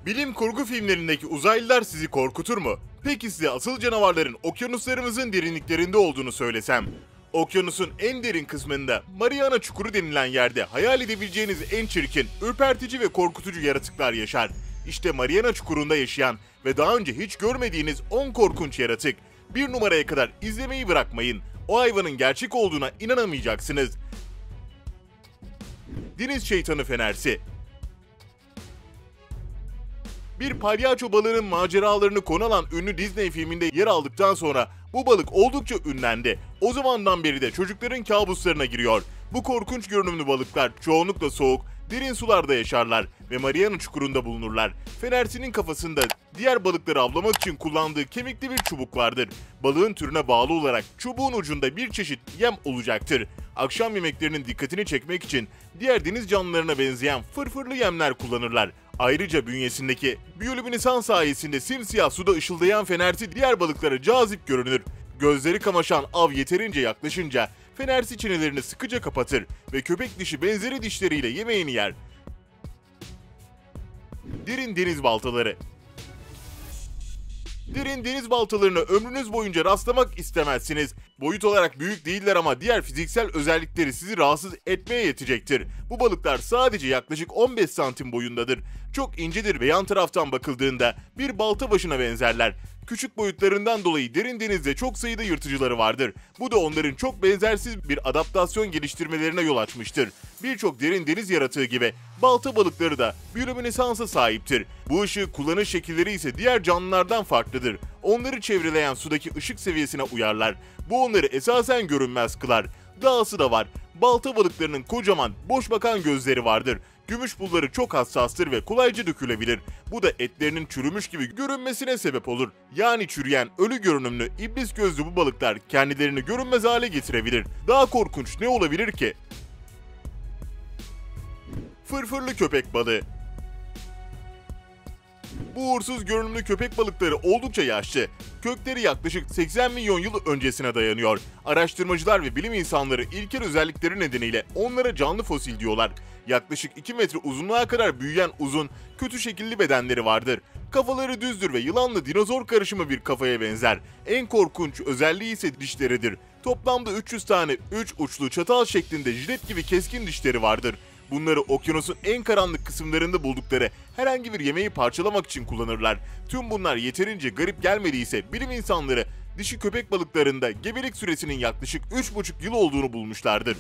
Bilim kurgu filmlerindeki uzaylılar sizi korkutur mu? Peki size asıl canavarların okyanuslarımızın derinliklerinde olduğunu söylesem? Okyanusun en derin kısmında Mariana Çukuru denilen yerde hayal edebileceğiniz en çirkin, ürpertici ve korkutucu yaratıklar yaşar. İşte Mariana Çukuru'nda yaşayan ve daha önce hiç görmediğiniz 10 korkunç yaratık. Bir numaraya kadar izlemeyi bırakmayın. O hayvanın gerçek olduğuna inanamayacaksınız. Deniz şeytanı fenersi. Bir palyaço balığının maceralarını konu alan ünlü Disney filminde yer aldıktan sonra bu balık oldukça ünlendi. O zamandan beri de çocukların kabuslarına giriyor. Bu korkunç görünümlü balıklar çoğunlukla soğuk, derin sularda yaşarlar ve Mariana Çukuru'nda bulunurlar. Fenersinin kafasında diğer balıkları avlamak için kullandığı kemikli bir çubuk vardır. Balığın türüne bağlı olarak çubuğun ucunda bir çeşit yem olacaktır. Akşam yemeklerinin dikkatini çekmek için diğer deniz canlılarına benzeyen fırfırlı yemler kullanırlar. Ayrıca bünyesindeki biyolüminesans sayesinde simsiyah suda ışıldayan fenersi diğer balıklara cazip görünür. Gözleri kamaşan av yeterince yaklaşınca fenersi çenelerini sıkıca kapatır ve köpek dişi benzeri dişleriyle yemeğini yer. Derin deniz baltaları. Derin deniz baltalarına ömrünüz boyunca rastlamak istemezsiniz. Boyut olarak büyük değiller ama diğer fiziksel özellikleri sizi rahatsız etmeye yetecektir. Bu balıklar sadece yaklaşık 15 santim boyundadır. Çok incedir ve yan taraftan bakıldığında bir balta başına benzerler. Küçük boyutlarından dolayı derin denizde çok sayıda yırtıcıları vardır. Bu da onların çok benzersiz bir adaptasyon geliştirmelerine yol açmıştır. Birçok derin deniz yaratığı gibi balta balıkları da biyolüminesansa sahiptir. Bu ışığı kullanış şekilleri ise diğer canlılardan farklıdır. Onları çevreleyen sudaki ışık seviyesine uyarlar. Bu onları esasen görünmez kılar. Dahası da var. Balta balıklarının kocaman, boş bakan gözleri vardır. Gümüş pulları çok hassastır ve kolayca dökülebilir. Bu da etlerinin çürümüş gibi görünmesine sebep olur. Yani çürüyen, ölü görünümlü, iblis gözlü bu balıklar kendilerini görünmez hale getirebilir. Daha korkunç ne olabilir ki? Fırfırlı köpek balığı. Bu uğursuz görünümlü köpek balıkları oldukça yaşlı. Kökleri yaklaşık 80 milyon yıl öncesine dayanıyor. Araştırmacılar ve bilim insanları ilkel özellikleri nedeniyle onlara canlı fosil diyorlar. Yaklaşık 2 metre uzunluğa kadar büyüyen uzun, kötü şekilli bedenleri vardır. Kafaları düzdür ve yılanla dinozor karışımı bir kafaya benzer. En korkunç özelliği ise dişleridir. Toplamda 300 tane 3 uçlu çatal şeklinde jilet gibi keskin dişleri vardır. Bunları okyanusun en karanlık kısımlarında buldukları herhangi bir yemeği parçalamak için kullanırlar. Tüm bunlar yeterince garip gelmediyse bilim insanları dişi köpek balıklarında gebelik süresinin yaklaşık 3,5 yıl olduğunu bulmuşlardır.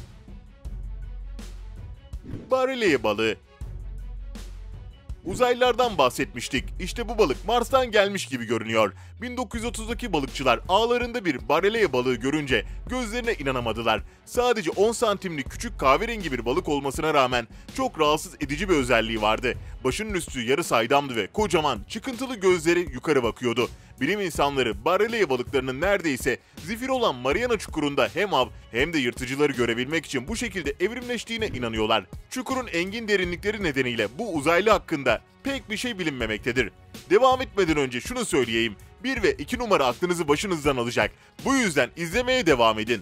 Bareleye balığı. Uzaylılardan bahsetmiştik. İşte bu balık Mars'tan gelmiş gibi görünüyor. 1930'daki balıkçılar ağlarında bir bareleye balığı görünce gözlerine inanamadılar. Sadece 10 santimlik küçük kahverengi bir balık olmasına rağmen çok rahatsız edici bir özelliği vardı. Başının üstü yarı saydamdı ve kocaman, çıkıntılı gözleri yukarı bakıyordu. Bilim insanları bareleye balıklarının neredeyse zifiri olan Mariana Çukuru'nda hem av hem de yırtıcıları görebilmek için bu şekilde evrimleştiğine inanıyorlar. Çukurun engin derinlikleri nedeniyle bu uzaylı hakkında pek bir şey bilinmemektedir. Devam etmeden önce şunu söyleyeyim, 1 ve 2 numara aklınızı başınızdan alacak. Bu yüzden izlemeye devam edin.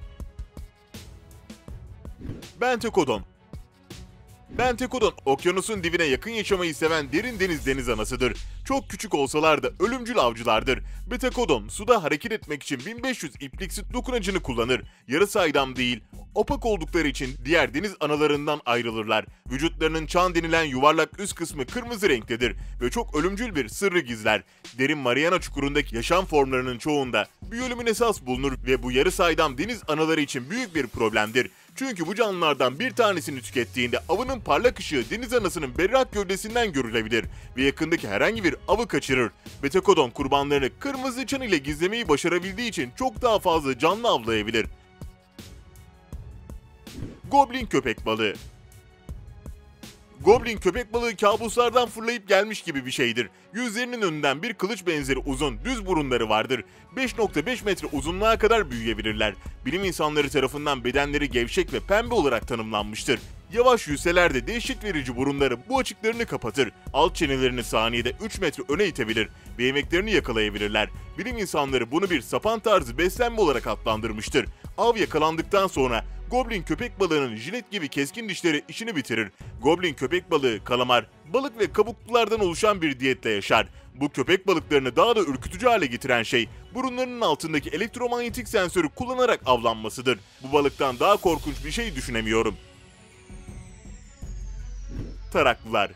Bentekodon. Bentekodon, okyanusun dibine yakın yaşamayı seven derin deniz anasıdır. Çok küçük olsalar da ölümcül avcılardır. Bentekodon, suda hareket etmek için 1500 ipliksit dokunacını kullanır. Yarı saydam değil, opak oldukları için diğer deniz analarından ayrılırlar. Vücutlarının çan denilen yuvarlak üst kısmı kırmızı renktedir ve çok ölümcül bir sırrı gizler. Derin Mariana Çukuru'ndaki yaşam formlarının çoğunda biyolüminesans bulunur ve bu yarı saydam deniz anaları için büyük bir problemdir. Çünkü bu canlılardan bir tanesini tükettiğinde avının parlak ışığı deniz anasının berrak gövdesinden görülebilir ve yakındaki herhangi bir avı kaçırır. Bentekodon kurbanlarını kırmızı çan ile gizlemeyi başarabildiği için çok daha fazla canlı avlayabilir. Goblin köpek balığı. Goblin köpek balığı kabuslardan fırlayıp gelmiş gibi bir şeydir. Yüzlerinin önünden bir kılıç benzeri uzun, düz burunları vardır. 5,5 metre uzunluğa kadar büyüyebilirler. Bilim insanları tarafından bedenleri gevşek ve pembe olarak tanımlanmıştır. Yavaş yüzseler de dehşet verici burunları bu açıklarını kapatır. Alt çenelerini saniyede 3 metre öne itebilir ve yemeklerini yakalayabilirler. Bilim insanları bunu bir sapan tarzı beslenme olarak adlandırmıştır. Av yakalandıktan sonra Goblin köpek balığının jilet gibi keskin dişleri işini bitirir. Goblin köpek balığı, kalamar, balık ve kabuklulardan oluşan bir diyetle yaşar. Bu köpek balıklarını daha da ürkütücü hale getiren şey, burunlarının altındaki elektromanyetik sensörü kullanarak avlanmasıdır. Bu balıktan daha korkunç bir şey düşünemiyorum. Taraklılar.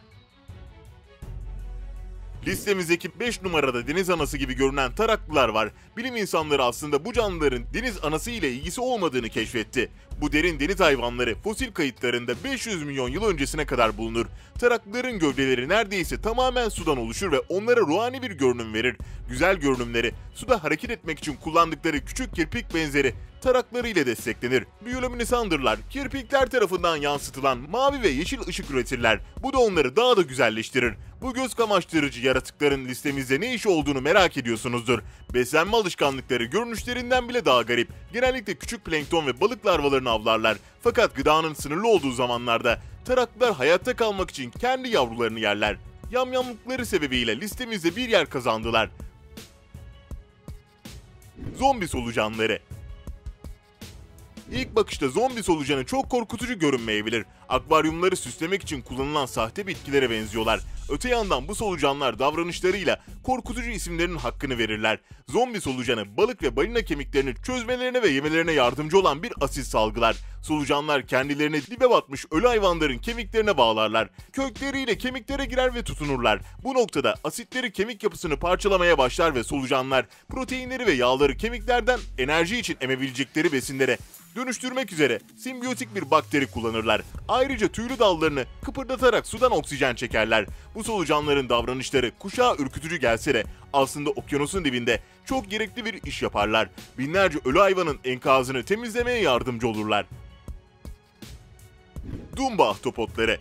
Listemizdeki 5 numarada deniz anası gibi görünen taraklılar var. Bilim insanları aslında bu canlıların deniz anası ile ilgisi olmadığını keşfetti. Bu derin deniz hayvanları fosil kayıtlarında 500 milyon yıl öncesine kadar bulunur. Taraklıların gövdeleri neredeyse tamamen sudan oluşur ve onlara ruhani bir görünüm verir. Güzel görünümleri, suda hareket etmek için kullandıkları küçük kirpik benzeri tarakları ile desteklenir. Biyolüminesandırlar, kirpikler tarafından yansıtılan mavi ve yeşil ışık üretirler. Bu da onları daha da güzelleştirir. Bu göz kamaştırıcı yaratıkların listemizde ne işi olduğunu merak ediyorsunuzdur. Beslenme alışkanlıkları görünüşlerinden bile daha garip. Genellikle küçük plankton ve balık larvalarını avlarlar. Fakat gıdanın sınırlı olduğu zamanlarda taraklılar hayatta kalmak için kendi yavrularını yerler. Yamyamlıkları sebebiyle listemizde bir yer kazandılar. Zombi solucanları. İlk bakışta zombi solucanı çok korkutucu görünmeyebilir. Akvaryumları süslemek için kullanılan sahte bitkilere benziyorlar. Öte yandan bu solucanlar davranışlarıyla korkutucu isimlerin hakkını verirler. Zombi solucanı balık ve balina kemiklerini çözmelerine ve yemelerine yardımcı olan bir asit salgılar. Solucanlar kendilerini dibe batmış ölü hayvanların kemiklerine bağlarlar. Kökleriyle kemiklere girer ve tutunurlar. Bu noktada asitleri kemik yapısını parçalamaya başlar ve solucanlar proteinleri ve yağları kemiklerden enerji için emebilecekleri besinlere dönüştürmek üzere simbiyotik bir bakteri kullanırlar. Ayrıca tüylü dallarını kıpırdatarak sudan oksijen çekerler. Bu solucanların davranışları kuşağa ürkütücü gelse de aslında okyanusun dibinde çok gerekli bir iş yaparlar. Binlerce ölü hayvanın enkazını temizlemeye yardımcı olurlar. Dumba ahtapotları.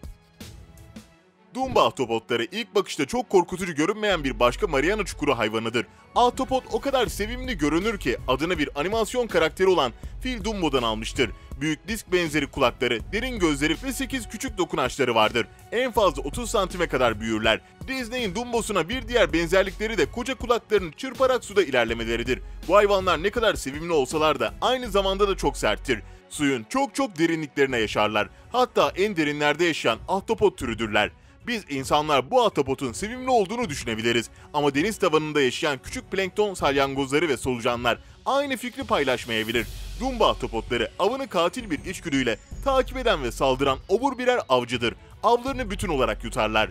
Dumba ahtapotları ilk bakışta çok korkutucu görünmeyen bir başka Mariana Çukuru hayvanıdır. Ahtapot o kadar sevimli görünür ki adını bir animasyon karakteri olan Fil Dumbo'dan almıştır. Büyük disk benzeri kulakları, derin gözleri ve 8 küçük dokunaçları vardır. En fazla 30 santime kadar büyürler. Disney'in Dumbo'suna bir diğer benzerlikleri de koca kulaklarını çırparak suda ilerlemeleridir. Bu hayvanlar ne kadar sevimli olsalar da aynı zamanda da çok serttir. Suyun çok derinliklerine yaşarlar. Hatta en derinlerde yaşayan ahtapot türüdürler. Biz insanlar bu ahtapotun sevimli olduğunu düşünebiliriz ama deniz tabanında yaşayan küçük plankton salyangozları ve solucanlar aynı fikri paylaşmayabilir. Dumba ahtapotları avını katil bir içgüdüyle takip eden ve saldıran obur birer avcıdır. Avlarını bütün olarak yutarlar.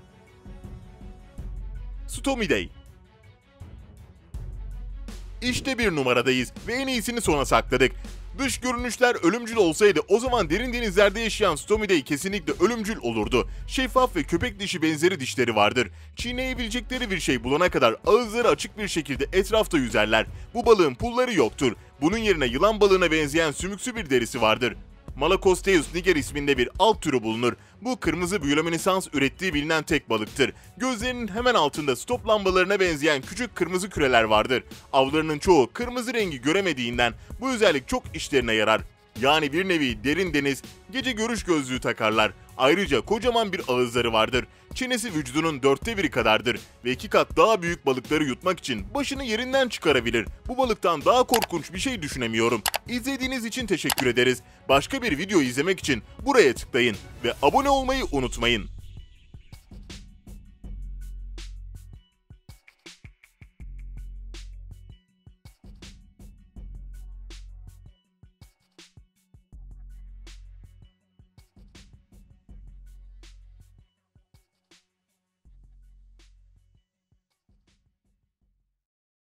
Stomidae. İşte bir numaradayız ve en iyisini sona sakladık. Dış görünüşler ölümcül olsaydı o zaman derin denizlerde yaşayan Stomidae kesinlikle ölümcül olurdu. Şeffaf ve köpek dişi benzeri dişleri vardır. Çiğneyebilecekleri bir şey bulana kadar ağızları açık bir şekilde etrafta yüzerler. Bu balığın pulları yoktur. Bunun yerine yılan balığına benzeyen sümüksü bir derisi vardır. Malacosteus niger isminde bir alt türü bulunur. Bu kırmızı biyolüminesans ürettiği bilinen tek balıktır. Gözlerinin hemen altında stop lambalarına benzeyen küçük kırmızı küreler vardır. Avlarının çoğu kırmızı rengi göremediğinden bu özellik çok işlerine yarar. Yani bir nevi derin deniz, gece görüş gözlüğü takarlar. Ayrıca kocaman bir ağızları vardır. Çenesi vücudunun 1/4 kadardır ve 2 kat daha büyük balıkları yutmak için başını yerinden çıkarabilir. Bu balıktan daha korkunç bir şey düşünemiyorum. İzlediğiniz için teşekkür ederiz. Başka bir video izlemek için buraya tıklayın ve abone olmayı unutmayın.